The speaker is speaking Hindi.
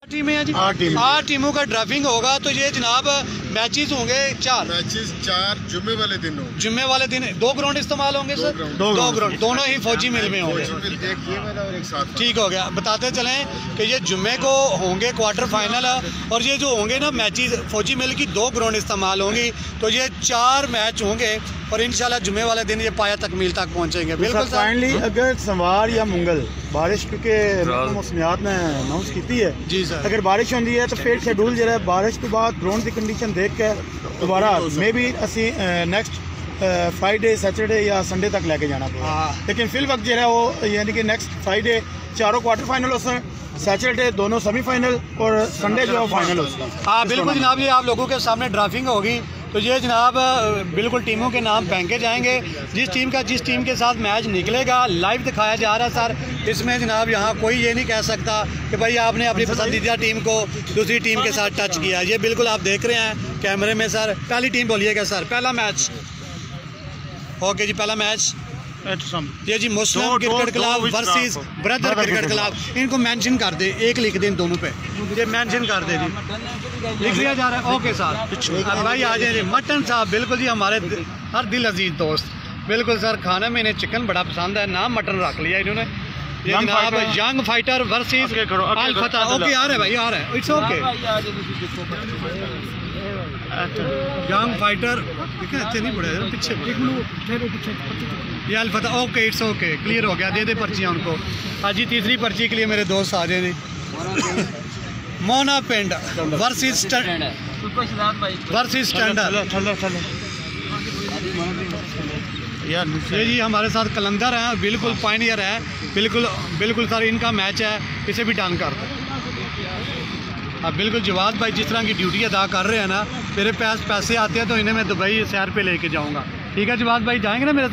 टीमें हैं जी, 8 टीमों का ड्राइविंग होगा। तो ये जनाब मैचेस होंगे 4 जुम्मे वाले दिन होंगे। जुम्मे वाले दिन 2 ग्राउंड इस्तेमाल होंगे सर, 2 ग्राउंड दोनों ही फौजी मिल में होंगे। ठीक हो गया। बताते चलें कि ये जुम्मे को होंगे क्वार्टर फाइनल, और ये जो होंगे ना मैचेस फौजी मिल की 2 ग्राउंड इस्तेमाल होंगी। तो ये 4 मैच होंगे और इंशाल्लाह जुम्मे वाले दिन ये पाया तकमील तक पहुंचेंगे। बिल्कुल फाइनली अगर सोमवार या मंगल बारिश क्योंकि मौसमियात ने अनाउंस की है जी सर, अगर बारिश होती है तो फिर शेड्यूल जो है बारिश के बाद ग्राउंड की कंडीशन देख के दोबारा मे भी असी नेक्स्ट फ्राइडे सैटरडे या संडे तक लेके जाना पड़ेगा। लेकिन फिल वक्त जो है वो यानी कि नेक्स्ट फ्राइडे 4 क्वार्टर फाइनल हो सर, सैटरडे 2 सेमीफाइनल और संडे जो है फाइनल हो सर। हाँ बिल्कुल जनाब, ये आप लोगों के सामने ड्राफ्टिंग होगी। तो ये जनाब बिल्कुल टीमों के नाम फेंके जाएंगे। जिस टीम के साथ मैच निकलेगा लाइव दिखाया जा रहा है सर। इसमें जनाब यहाँ कोई ये नहीं कह सकता कि भाई आपने अपनी पसंदीदा टीम को दूसरी टीम के साथ टच किया। ये बिल्कुल आप देख रहे हैं कैमरे में सर। पहली टीम बोलिएगा सर। पहला मैच ओके जी, पहला मैच ये जी Muslim cricket club versus brother cricket club. इनको मेंशन कर दे, 1 लिख दे इन दोनों पे, ये मेंशन कर दे जी, लिख लिया जा रहा है। ओके सर भाई आ जाए जी। मटन साहब बिल्कुल जी हमारे हर दिल अजीज दोस्त, बिल्कुल सर। खाने में इन्हें चिकन बड़ा पसंद है, नाम मटन रख लिया इन्होंने। ये जनाब यंग फाइटर वर्सेस अल फतह। ओके आ रहा है भाई, आ रहा है, इट्स ओके। यंग फाइटर अच्छे नहीं पड़े पीछे, ये अल फतह। ओके इट्स ओके, क्लियर हो गया। दे दे पर्चियाँ उनको। आज जी तीसरी पर्ची के लिए मेरे दोस्त आ जाए जी। मोना पिंड वर्सेस स्टैंडर्ड। ये जी हमारे साथ कलंदर हैं, बिल्कुल पायनियर है, बिल्कुल सर इनका मैच है, इसे भी डन कर दो। अब बिल्कुल जवाद भाई जिस तरह की ड्यूटी अदा कर रहे हैं ना, मेरे पास पैसे आते हैं तो इन्हें मैं दुबई सैर पे लेके जाऊंगा। ठीक है जवाद भाई, जाएंगे ना मेरे